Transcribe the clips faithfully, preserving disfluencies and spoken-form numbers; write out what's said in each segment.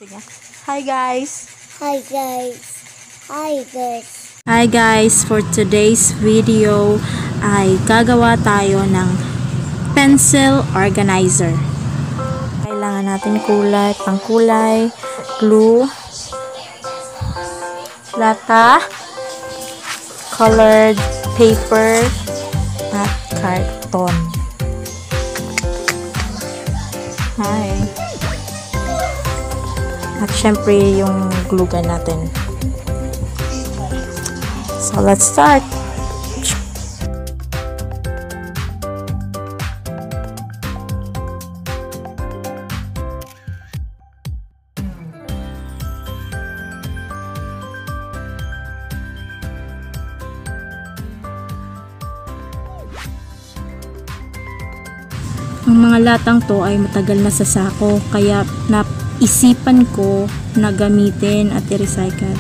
Hi guys! Hi guys! Hi guys! Hi guys! For today's video ay gagawa tayo ng pencil organizer. Kailangan natin kulay, pangkulay, glue, lata, colored paper, at karton. Hi! At syempre yung glue gun natin. So let's start. Ang mga latang to ay matagal na sa sako, kaya naisipan ko na gamitin at i-recycle.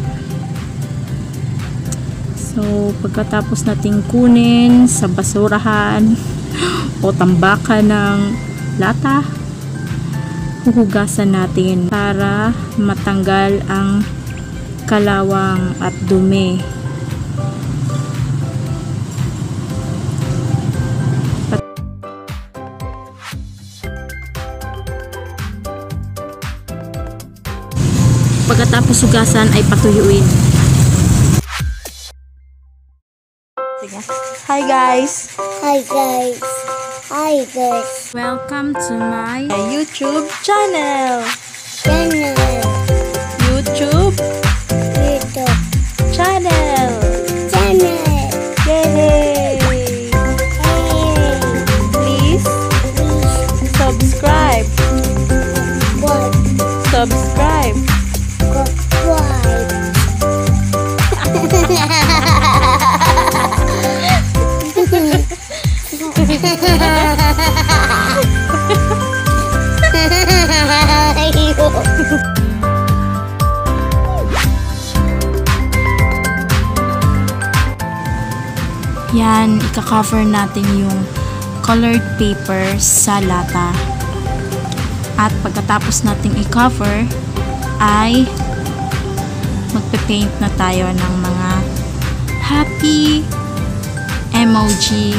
So, pagkatapos nating kunin sa basurahan o tambakan ng lata, huhugasan natin para matanggal ang kalawang at dumi. Pagkatapos hugasan ay patuyuin. Hi guys! Hi guys! Hi guys! Welcome to my YouTube channel! Channel! YouTube! YouTube! Channel! Channel! Yay! Hey! Please Please subscribe! what? Subscribe! Subscribe! Yan, ika-cover natin yung colored paper sa lata. At pagkatapos nating i-cover ay magpe-paint na tayo ng mga happy emoji.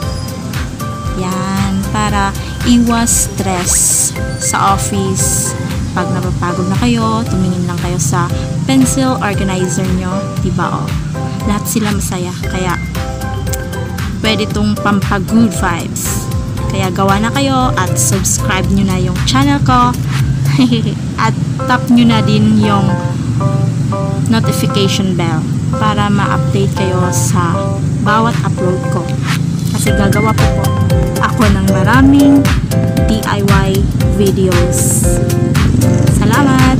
Yan, para iwas stress sa office. Pag napapagod na kayo, tumingin lang kayo sa pencil organizer nyo, diba o? Lahat sila masaya, kaya pwede itong pampag-good vibes. Kaya gawa na kayo at subscribe nyo na yung channel ko. At tap nyo na din yung notification bell para ma-update kayo sa bawat upload ko. Kasi gagawa po po ako ng maraming D I Y videos. Salamat!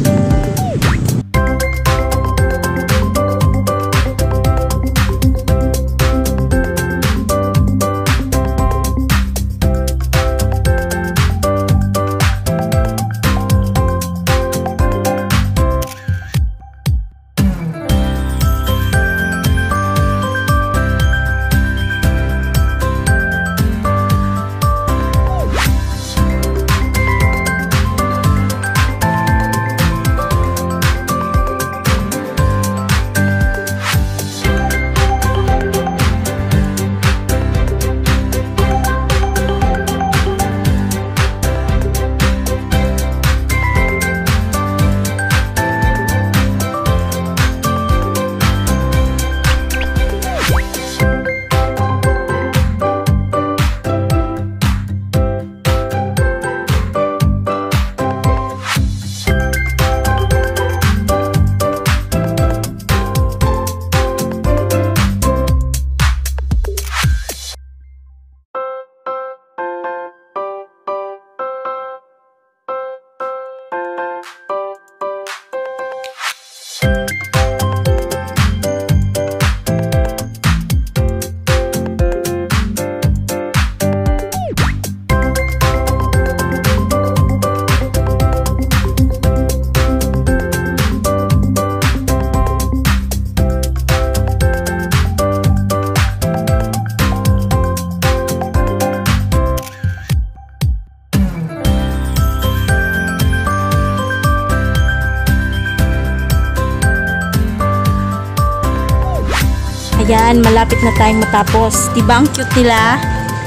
Ayan, malapit na tayong matapos. Diba ang cute nila?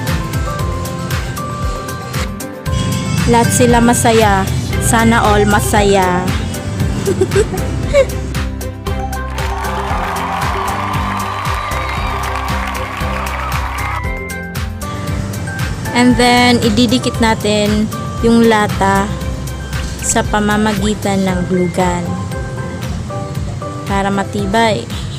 Lahat sila masaya. Sana all masaya. And then, ididikit natin yung lata sa pamamagitan ng glue gun para matibay.